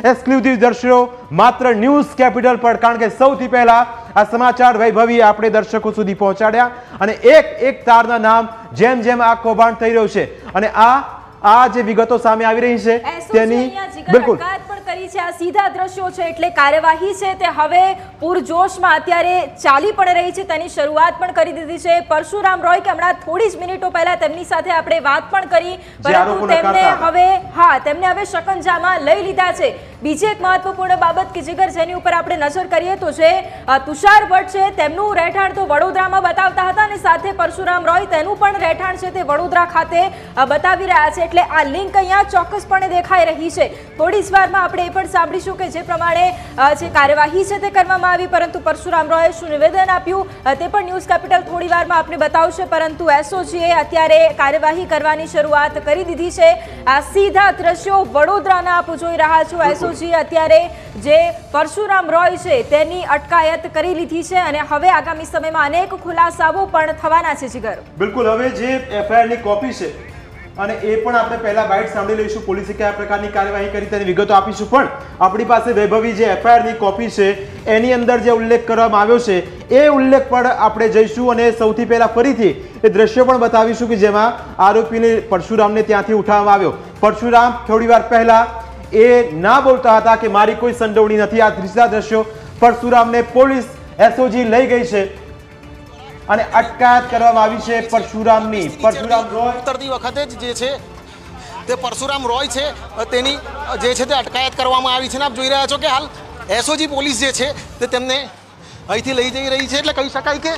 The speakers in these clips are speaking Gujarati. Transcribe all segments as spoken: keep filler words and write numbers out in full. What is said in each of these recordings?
એક્સક્લુઝિવ દ્રશ્યો માત્ર ન્યૂઝ કેપિટલ પર, કારણ કે સૌથી પહેલા આ સમાચાર વૈભવી આપણે દર્શકો સુધી પહોંચાડ્યા અને એક એક તારના નામ જેમ જેમ આ કૌભાંડ થઈ રહ્યું છે અને આ આ જે વિગતો સામે આવી રહી છે તેની બિલકુલ કરી છે આ સીધા દ્રશ્યો છે એટલે કાર્યવાહી છે તે હવે પૂરજોશમાં અત્યારે ચાલી પણ રહી છે, તેની શરૂઆત પણ કરી દીધી છે। પરશુરામ રોય કે હમણાં થોડી જ મિનિટો પહેલા તેમની સાથે આપણે વાત પણ કરી, પરંતુ તેમને હવે હા તેમને હવે શકંજામાં લઈ લીધા છે। બીજી એક મહત્વપૂર્ણ બાબત કે જીગર જેની ઉપર આપણે નજર કરીએ તો છે તુષાર ભટ્ટ છે, તેમનું રહેઠાણ તો વડોદરામાં બતાવતા હતા અને સાથે પરશુરામ રોય તેનું પણ રહેઠાણ છે તે વડોદરા ખાતે બતાવી રહ્યા છે, એટલે આ લિંક અહીંયા ચોક્કસપણે દેખાઈ રહી છે। થોડી જ વારમાં આપણે એ પણ સાંભળીશું કે જે પ્રમાણે જે કાર્યવાહી છે તે કરવામાં આવી, પરંતુ પરશુરામ રોયે શું નિવેદન આપ્યું તે પણ ન્યૂઝ કેપિટલ થોડી વારમાં આપણે બતાવશે, પરંતુ એસઓજીએ અત્યારે કાર્યવાહી કરવાની શરૂઆત કરી દીધી છે। આ સીધા દ્રશ્યો વડોદરાના આપ જોઈ રહ્યા છો। એસઓજીએ અત્યારે જે પરશુરામ રોય છે તેની અટકાયત કરી લીધી છે અને હવે આગામી સમયમાં અનેક ખુલાસાઓ પણ થવાના છે। જીગર બિલકુલ, હવે જે એફઆઈઆર ની કોપી છે અને એ પણ આપણે પહેલા બાઇટ સાંભળી લઈશું, પોલીસે કયા પ્રકારની કાર્યવાહી કરી તેની વિગતો આપીશું, પણ આપણી પાસે વૈભવી જે એફઆઈઆર ની કોપી છે એની અંદર જે ઉલ્લેખ કરવામાં આવ્યો છે એ ઉલ્લેખ પણ આપણે જઈશું અને સૌથી પહેલા ફરીથી એ દ્રશ્યો પણ બતાવીશું કે જેમાં આરોપીને પરશુરામને ત્યાંથી ઉઠાવવામાં આવ્યો। પરશુરામ થોડી વાર પહેલા એ ના બોલતા હતા કે મારી કોઈ સંડોવણી નથી। આ ત્રીજા દ્રશ્યો પરશુરામને પોલીસ એસઓજી લઈ ગઈ છે અને અટકાયત કરવામાં આવી છે પરશુરામની। પરશુરામ રોય ઉતરતી વખતે જ જે છે તે પરશુરામ રોય છે તેની જે છે તે અટકાયત કરવામાં આવી છે અને આપ જોઈ રહ્યા છો કે હાલ એસઓજી પોલીસ જે છે તે તેમને અહીંથી લઈ જઈ રહી છે, એટલે કહી શકાય કે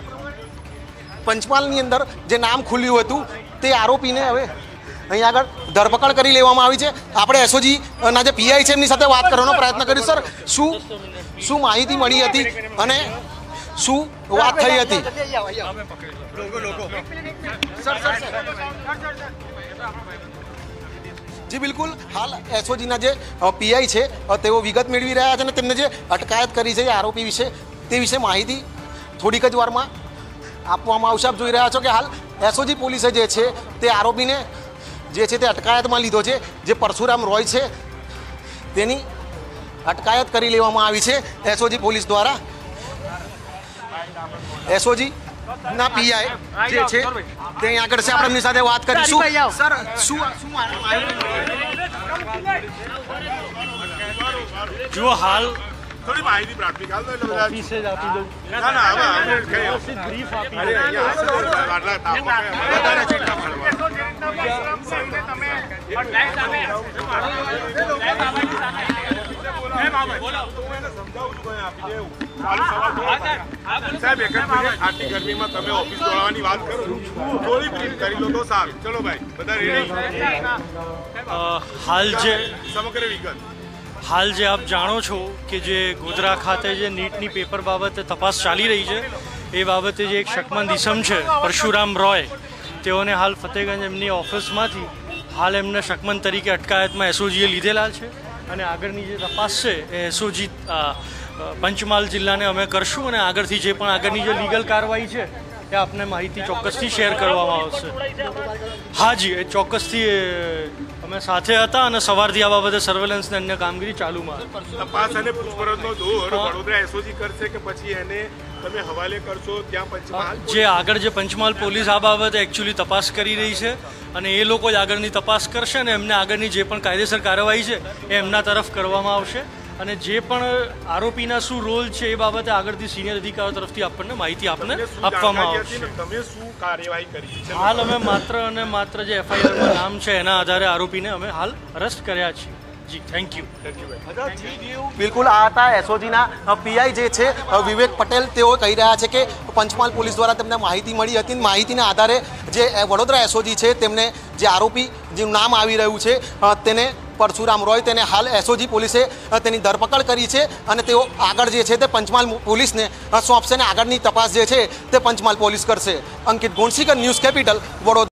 પંચમહાલની અંદર જે નામ ખુલ્યું હતું તે આરોપીને હવે અહીં આગળ ધરપકડ કરી લેવામાં આવી છે। આપણે એસઓજી ના જે પીઆઈ છે એમની સાથે વાત કરવાનો પ્રયત્ન કરીશું। સર, શું શું માહિતી મળી હતી અને શું વાત થઈ હતી? જી બિલકુલ, હાલ એસઓજીના જે પીઆઈ છે તેઓ વિગત મેળવી રહ્યા છે અને તેમને જે અટકાયત કરી છે આરોપી વિશે તે વિશે માહિતી થોડીક જ વારમાં આપવામાં આવશે। આપ જોઈ રહ્યા છો કે હાલ એસઓજી પોલીસે જે છે તે આરોપીને જે છે તે અટકાયતમાં લીધો છે। જે પરશુરામ રોય છે તેની અટકાયત કરી લેવામાં આવી છે એસઓજી પોલીસ દ્વારા। એસઓજી ના પીઆઈ જે છે તે અહીં આગળ છે, આપણે એમની સાથે વાત કરીશું। સર, શું જો હાલ થોડી માહિતી પ્રાથમિક હાલ તો એટલે ઓફિસે જ આપી દઉં ના ના હવે અમે વ્યવસ્થિત બ્રીફ આપી અરે અહીંયા આટલા તાપમાં વધારે ચિંતા સાહેબ એક જ મિનિટ, આટલી ગરમીમાં તમે ઓફિસ દોડવાની વાત કરો, થોડી બ્રીફ કરી લો તો સારું। ચલો ભાઈ, બધા રેડી? હાલ જે સમગ્ર વિગત હાલ જે આપ જાણો છો કે જે ગોધરા ખાતે જે નીટની પેપર બાબતે તપાસ ચાલી રહી છે એ બાબતે જે એક શકમંદ ઇસમ છે પરશુરામ રોય, તેઓને હાલ ફતેહગંજ એમની ઓફિસમાંથી હાલ એમને શકમંદ તરીકે અટકાયતમાં એસઓજીએ લીધેલા છે અને આગળની જે તપાસ છે એ એસઓજી પંચમહાલ જિલ્લાને અમે કરશું અને આગળથી જે પણ આગળની જે લીગલ કાર્યવાહી છે એ આપને માહિતી ચોક્કસથી શેર કરવામાં આવશે। હા જી, એ ચોક્કસથી અમે સાથે હતા અને સવારથી આ બાબતે સર્વેલન્સને અન્ય કામગીરી ચાલુમાં। તપાસ અને પૂછપરછનો દોર વડોદરા એસઓજી કરશે કે પછી એને તમે હવાલે કરશો ત્યાં પંચમહાલ? જે આગળ જે પંચમહાલ પોલીસ આ બાબતે એકચ્યુઅલી તપાસ કરી રહી છે અને એ લોકો જ આગળની તપાસ કરશે અને એમને આગળની જે પણ કાયદેસર કાર્યવાહી છે એ એમના તરફ કરવામાં આવશે અને જે પણ આરોપીના શું રોલ છે એ બાબતે આગળથી સિનિયર અધિકારીઓ તરફથી આપણને માહિતી આપને આપવામાં આવશે। તમે શું કાર્યવાહી કરી છે? હાલ અમે માત્ર અને માત્ર જે એફઆઈઆરમાં નામ છે એના આધારે આરોપીને અમે હાલ અરેસ્ટ કર્યા છીએ। જી, થેન્ક યુ। બિલકુલ, આ હતા એસઓજીના પીઆઈ જે છે વિવેક પટેલ। તેઓ કહી રહ્યા છે કે પંચમહાલ પોલીસ દ્વારા તેમને માહિતી મળી હતી, માહિતીના આધારે જે વડોદરા એસઓજી છે તેમને જે આરોપી જેનું નામ આવી રહ્યું છે તેને પરશુરામ રોય, તેને હાલ એસઓજી પોલીસે તેની ધરપકડ કરી છે અને તેઓ આગળ જે છે તે પંચમહાલ પોલીસને સોંપશે અને આગળની તપાસ જે છે તે પંચમહાલ પોલીસ કરશે। Ankit Gondsikar, news capital, Vadodara.